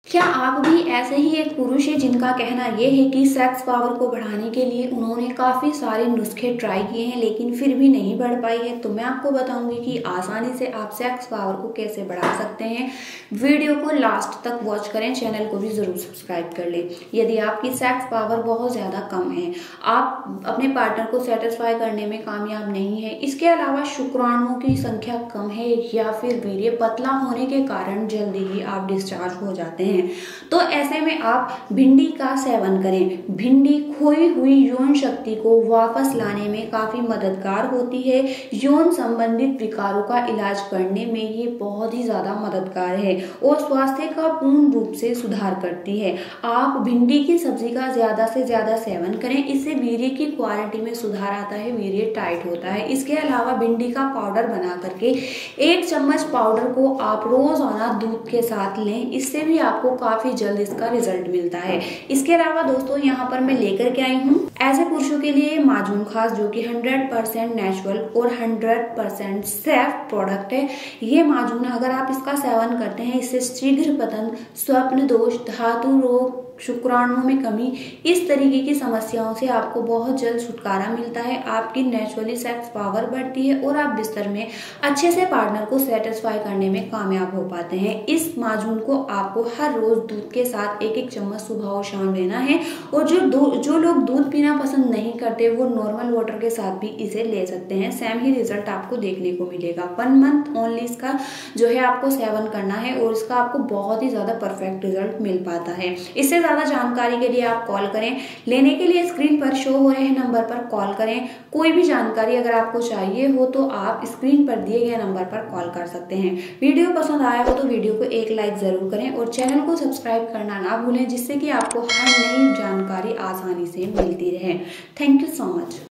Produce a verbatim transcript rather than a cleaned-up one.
क्या आप भी ऐसे ही एक पुरुष है जिनका कहना यह है कि सेक्स पावर को बढ़ाने के लिए उन्होंने काफ़ी सारे नुस्खे ट्राई किए हैं लेकिन फिर भी नहीं बढ़ पाई है? तो मैं आपको बताऊंगी कि आसानी से आप सेक्स पावर को कैसे बढ़ा सकते हैं। वीडियो को लास्ट तक वॉच करें, चैनल को भी ज़रूर सब्सक्राइब कर लें। यदि आपकी सेक्स पावर बहुत ज़्यादा कम है, आप अपने पार्टनर को सेटिस्फाई करने में कामयाब नहीं है, इसके अलावा शुक्राणुओं की संख्या कम है या फिर वीर्य पतला होने के कारण जल्दी ही आप डिस्चार्ज हो जाते हैं, तो ऐसे में आप भिंडी का सेवन करें। भिंडी खोई हुई यौन शक्ति को वापस लाने में काफी मददगार होती है। यौन संबंधित विकारों का इलाज करने में ये बहुत ही ज्यादा मददगार है और स्वास्थ्य का पूर्ण रूप से सुधार करती है। आप भिंडी की सब्जी का ज्यादा से ज्यादा सेवन करें, इससे वीर्य की क्वालिटी में सुधार आता है, वीर्य टाइट होता है। इसके अलावा भिंडी का पाउडर बना करके एक चम्मच पाउडर को आप रोजाना दूध के साथ लें, इससे भी आपको काफी जल्द इसका रिजल्ट मिलता है। इसके अलावा दोस्तों यहाँ पर मैं लेकर के आई हूँ ऐसे पुरुषों के लिए माजून खास, जो कि हंड्रेड परसेंट नेचुरल और हंड्रेड परसेंट सेफ प्रोडक्ट है। ये माजून अगर आप इसका सेवन करते हैं, इससे शीघ्र पतन, स्वप्न दोष, धातु रोग, शुक्राणुओं में कमी, इस तरीके की समस्याओं से आपको बहुत जल्द छुटकारा मिलता है। आपकी नेचुरली सेक्स पावर बढ़ती है और आप बिस्तर में अच्छे से पार्टनर को सेटिस्फाई करने में कामयाब हो पाते हैं। इस माजून को आपको हर रोज दूध के साथ एक एक चम्मच सुबह और शाम लेना है और जो जो लोग दूध पीना पसंद नहीं करते वो नॉर्मल वाटर के साथ भी इसे ले सकते हैं। सेम ही रिजल्ट आपको देखने को मिलेगा। वन मंथ ओनली इसका जो है आपको सेवन करना है और इसका आपको बहुत ही ज्यादा परफेक्ट रिजल्ट मिल पाता है। इससे ज्यादा जानकारी के लिए आप कॉल करें। लेने के लिए स्क्रीन पर शो हो रहे हैं नंबर पर कॉल करें। कोई भी जानकारी अगर आपको चाहिए हो तो आप स्क्रीन पर दिए गए नंबर पर कॉल कर सकते हैं। वीडियो पसंद आया हो तो वीडियो को एक लाइक जरूर करें और चैनल को सब्सक्राइब करना ना भूलें, जिससे कि आपको हर नई जानकारी आसानी से मिलती रहे। Thank you so much.